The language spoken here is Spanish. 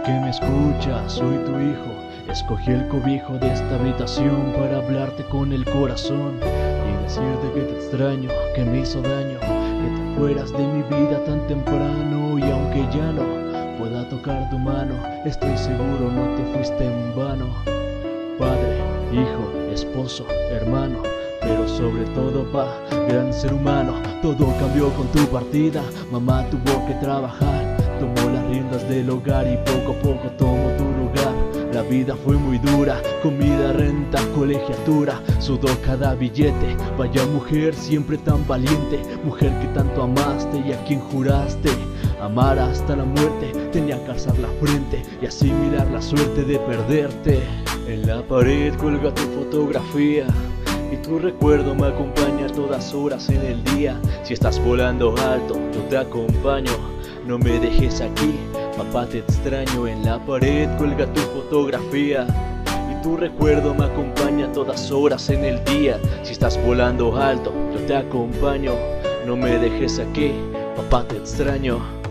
que me escuchas, soy tu hijo. Escogí el cobijo de esta habitación para hablarte con el corazón y decirte que te extraño, que me hizo daño, que te fueras de mi vida tan temprano. Y aunque ya no pueda tocar tu mano, estoy seguro no te fuiste en vano. Padre, hijo, esposo, hermano, pero sobre todo gran ser humano. Todo cambió con tu partida, mamá tuvo que trabajar, tomó las riendas del hogar y poco a poco tomó tu lugar. La vida fue muy dura, comida, renta, colegiatura, sudó cada billete. Vaya mujer siempre tan valiente, mujer que tanto amaste y a quien juraste amar hasta la muerte. Tenía que alzar la frente y así mirar la suerte de perderte. En la pared cuelga tu fotografía y tu recuerdo me acompaña a todas horas en el día. Si estás volando alto, yo te acompaño, no me dejes aquí, papá te extraño. En la pared cuelga tu fotografía y tu recuerdo me acompaña a todas horas en el día. Si estás volando alto, yo te acompaño, no me dejes aquí, papá te extraño.